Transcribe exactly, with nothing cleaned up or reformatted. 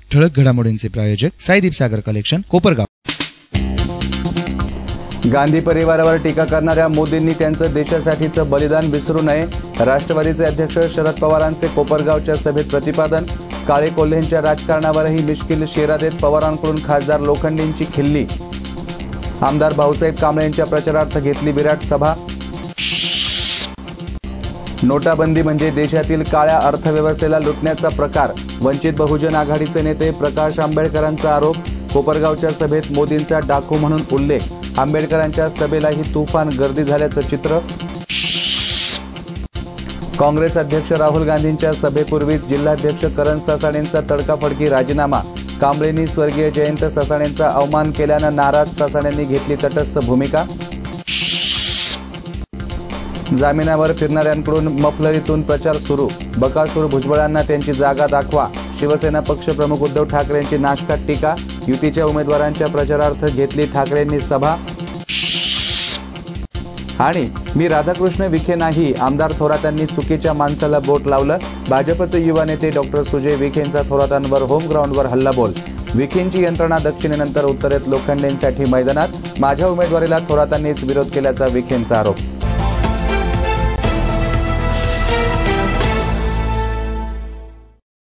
ठळक घडामोडींचे प्रायोजक साईदीप सागर कलेक्शन, कोपरगाव। गांधी परिवारावर टीका करणाऱ्या मोदींनी त्यांचं देशासाठीचं बलिदान विसरू नये, राष्ट्रवादीचे अध्यक्ष शरद पवारांचे कोपरगावच्या सभेत प्रतिपादन। काळे कोल्हेंच्या राजकारणावरही मिश्किल शेरा देत पवारांकडून खासदार लोखंडेंची खिल्ली। आमदार भाऊसाहेब कांबळेंच्या प्रचारार्थ घेतली विराट सभा। नोटाबंदी म्हणजे देशातील काळ्या अर्थव्यवस्थेला लुटण्याचा प्रकार, वंचित बहुजन आघाडीचे नेते प्रकाश आंबेडकरांचा आरोप। कोपरगावच्या सभेत मोदींचा डाकू म्हणून उल्लेख, आंबेडकरांच्या सभेलाही तुफान गर्दी झाल्याचं चित्र। काँग्रेस अध्यक्ष राहुल गांधींच्या सभेपूर्वीच जिल्हाध्यक्ष करण ससाणेंचा तडकाफडकी राजीनामा। कांबळेंनी स्वर्गीय जयंत ससाणेंचा अवमान केल्यानं नाराज ससाणेंनी घेतली तटस्थ भूमिका। जामिनावर फिरणाऱ्यांकडून मफलरीतून प्रचार सुरू, बकासूर भुजबळांना त्यांची जागा दाखवा। शिवसेना पक्षप्रमुख उद्धव ठाकरेंची नाशकात टीका। युतीच्या उमेदवारांच्या प्रचारार्थ घेतली ठाकरेंनी सभा। आणि मी राधाकृष्ण विखे नाही, आमदार थोरातांनी चुकीच्या माणसाला बोट लावलं। भाजपचे युवा नेते डॉक्टर सुजय विखेंचा थोरातांवर होम ग्राउंडवर हल्लाबोल। विखेंची यंत्रणा दक्षिणेनंतर उत्तरेत लोखंडेंसाठी मैदानात, माझ्या उमेदवारीला थोरातांनीच विरोध केल्याचा विखेंचा आरोप।